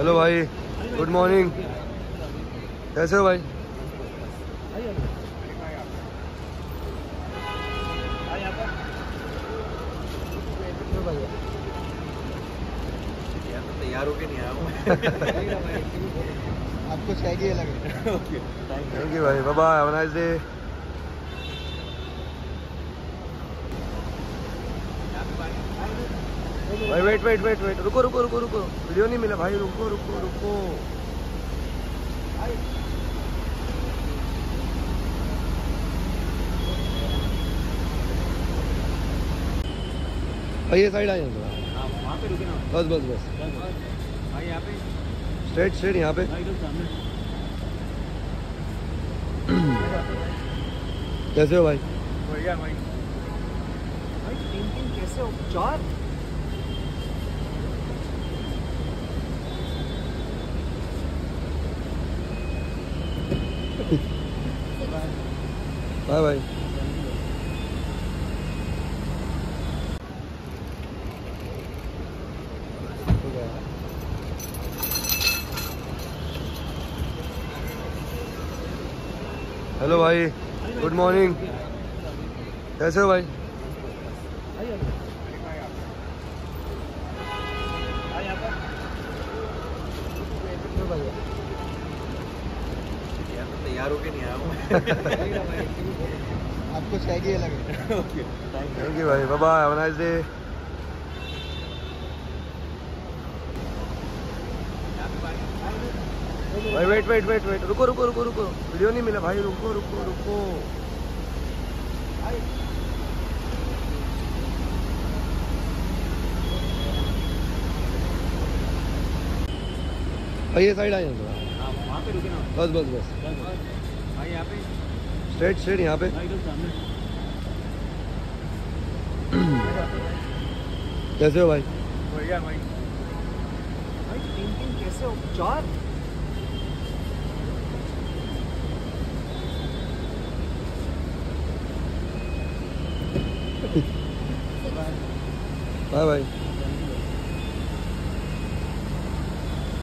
Hello भाई, good morning. कैसे हो भाई? तैयार होके नहीं आया हूँ। आपको चाहिए लगे। ओके, थैंक यू भाई, bye bye, have a nice day. भाई वेट वेट वेट वेट, रुको रुको रुको रुको, वीडियो नहीं मिला भाई, रुको रुको रुको। भाई ये साइड आ जाए थोड़ा, वहाँ पे रुके ना। बस बस बस, भाई यहाँ पे स्ट्रेट स्ट्रेट यहाँ पे। कैसे हो भाई? बढ़िया भाई। भाई पेंटिंग कैसे हो? 4 बाय बाय। हेलो भाई, गुड मॉर्निंग। कैसे हो भाई? तैयार होके नहीं आया हूँ। आपको चाहिए लगे। ओके, थैंक यू भाई, bye bye, have a nice day. भाई वेट वेट वेट वेट, रुको रुको रुको रुको, वीडियो नहीं मिला भाई, रुको रुको रुको। भाई ये साइड आ जाए थोड़ा, वहाँ पे रुके ना। बस बस बस, भाई यहाँ पे स्ट्रेट स्ट्रेट यहाँ पे। कैसे हो भाई? बढ़िया भाई। भाई पेंटिंग कैसे हो? 4 बाय बाय।